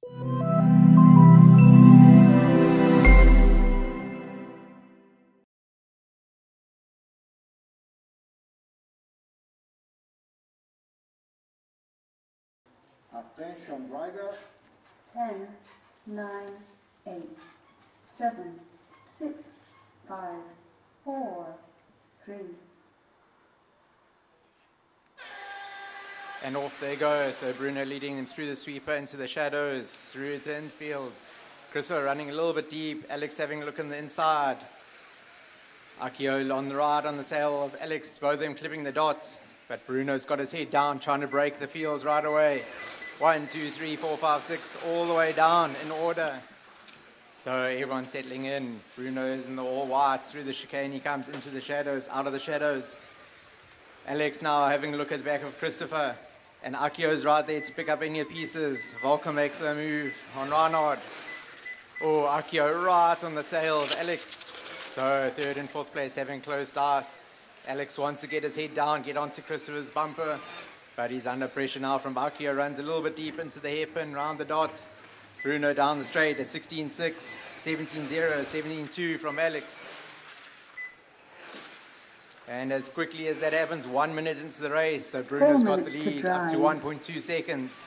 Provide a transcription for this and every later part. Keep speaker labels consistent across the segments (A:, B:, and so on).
A: Attention driver.
B: 10, 9, 8, 7, 6, 5, 4, 3.
C: And off they go. So Bruno leading them through the sweeper into the shadows, through to infield. Christopher running a little bit deep. Alex having a look on the inside. Akio on the right on the tail of Alex, both of them clipping the dots. But Bruno's got his head down, trying to break the field right away. 1, 2, 3, 4, 5, 6, all the way down in order. So everyone's settling in. Bruno is in the all white through the chicane. He comes into the shadows, out of the shadows. Alex now having a look at the back of Christopher. And Akio's right there to pick up any pieces. Volker makes a move on Reinhard. Oh, Akio right on the tail of Alex. So third and fourth place having closed ice. Alex wants to get his head down, get onto Christopher's bumper. But he's under pressure now from Akio. Runs a little bit deep into the hairpin, round the dots. Bruno down the straight, a 16-6, 17-0, 17-2 from Alex. And as quickly as that happens, 1 minute into the race, so Bruno's got the lead up to 1.2 seconds.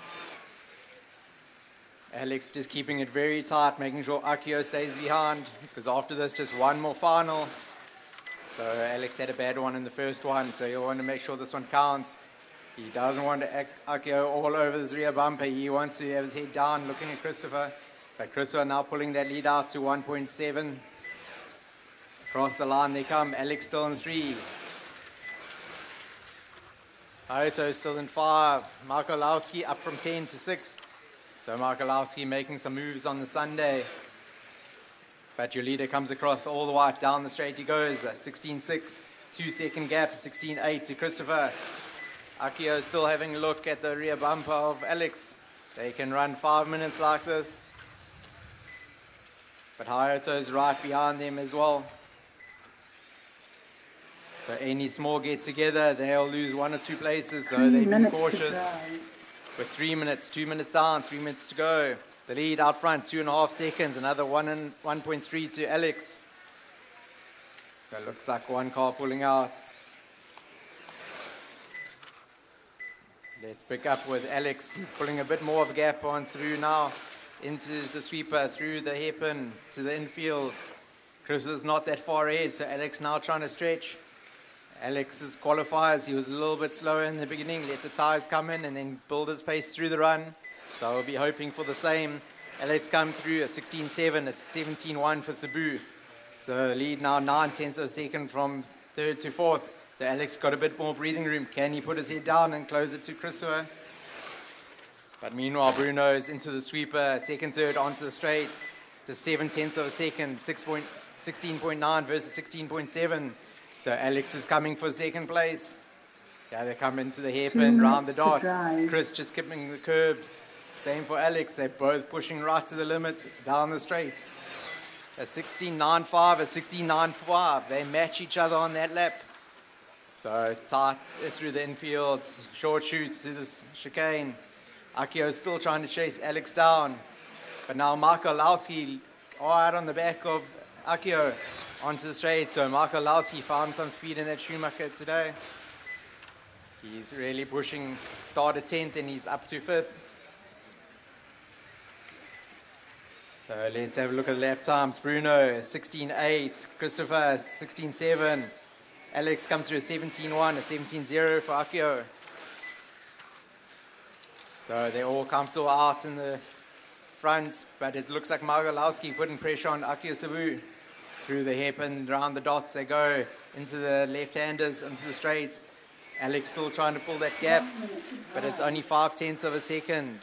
C: Alex just keeping it very tight, making sure Akio stays behind, because after this, just one more final. So Alex had a bad one in the first one, so he'll want to make sure this one counts. He doesn't want to Akio all over his rear bumper. He wants to have his head down, looking at Christopher. But Christopher now pulling that lead out to 1.7. Across the line they come. Alex still in 3. Hayato still in 5. Marko Lowski up from 10 to 6. So Marko Lowski making some moves on the Sunday. But your leader comes across all the way down the straight he goes. 16-6, 2 second gap, 16-8 to Christopher. Akio still having a look at the rear bumper of Alex. They can run 5 minutes like this. But Hayato's right behind them as well. So any small get together, they'll lose 1 or 2 places. So they've been cautious. With 3 minutes, 2 minutes down, 3 minutes to go. The lead out front, 2.5 seconds. Another 1.3 to Alex. That looks like one car pulling out. Let's pick up with Alex. He's pulling a bit more of a gap on Sabu now. Into the sweeper, through the hairpin, to the infield. Chris is not that far ahead, so Alex now trying to stretch. Alex's qualifiers, he was a little bit slower in the beginning, let the tires come in and then build his pace through the run. So I'll be hoping for the same. Alex come through a 16.7, a 17.1 for Sabu. So lead now 9/10 of a second from third to fourth. So Alex got a bit more breathing room. Can he put his head down and close it to Christopher? But meanwhile, Bruno's into the sweeper, second, third, onto the straight. Just 7/10 of a second, 16.9 versus 16.7. So Alex is coming for second place. Yeah, they come into the hairpin, round the dot. Chris just skipping the curbs. Same for Alex. They're both pushing right to the limit, down the straight. A 16.95, a 16.95. They match each other on that lap. So tight through the infield, short shoots to this chicane. Akio still trying to chase Alex down. But now Marko Lowski right on the back of Akio onto the straight. So Marko Lowski found some speed in that Schumacher today. He's really pushing, started 10th and he's up to 5th. So let's have a look at the lap times. Bruno, 16.8. Christopher, 16.7. Alex comes through a 17.1, a 17.0 for Akio. So they're all comfortable out in the front, but it looks like Marko Lowski putting pressure on Akio Sabu. Through the hairpin, around the dots they go, into the left-handers, into the straight. Alex still trying to pull that gap, but it's only 5/10 of a second.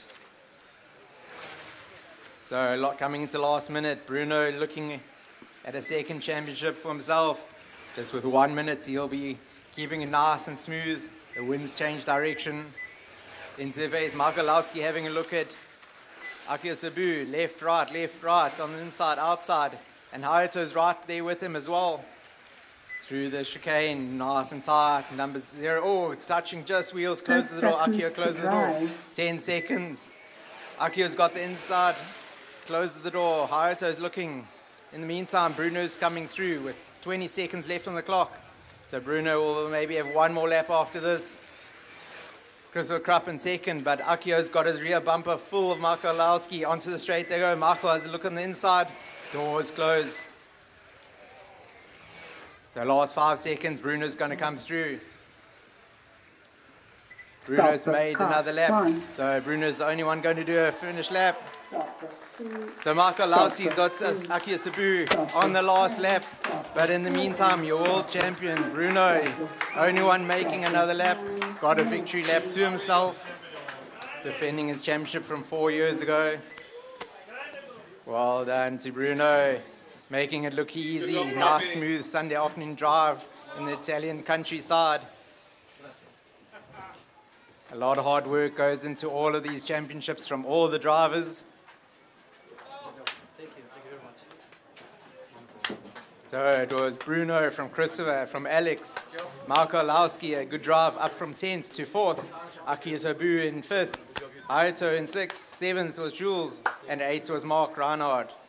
C: So a lot coming into last minute. Bruno looking at a second championship for himself. Just with 1 minute, he'll be keeping it nice and smooth. The wind's changed direction. Into the face, Marko Lowski having a look at Akio Sabu. Left, right, on the inside, outside. And Hayato's right there with him as well. Through the chicane, nice and tight. Number 0, oh, touching just wheels, closes the door. Akio closes the door. 10 seconds. Akio's got the inside, closes the door. Hayato's looking. In the meantime, Bruno's coming through with 20 seconds left on the clock. So Bruno will maybe have one more lap after this. Christopher Krupp in second, but Akio's got his rear bumper full of Marco Lowski. Onto the straight they go. Marco has a look on the inside. Door is closed. So last 5 seconds, Bruno's going to come through. Bruno's made another lap. So Bruno's the only one going to do a finish lap. So Marco Lowski's got Akio Sabu on the last lap. But in the meantime, your world champion, Bruno, only one making another lap, got a victory lap to himself, defending his championship from 4 years ago. Well done to Bruno, making it look easy. Nice, smooth Sunday afternoon drive in the Italian countryside. A lot of hard work goes into all of these championships from all the drivers. So it was Bruno from Christopher, from Alex, Marco Lowski, a good drive up from 10th to 4th, Akio Sabu in 5th, Hayato in 6th, 7th was Jules, and 8th was Mark Reinhardt.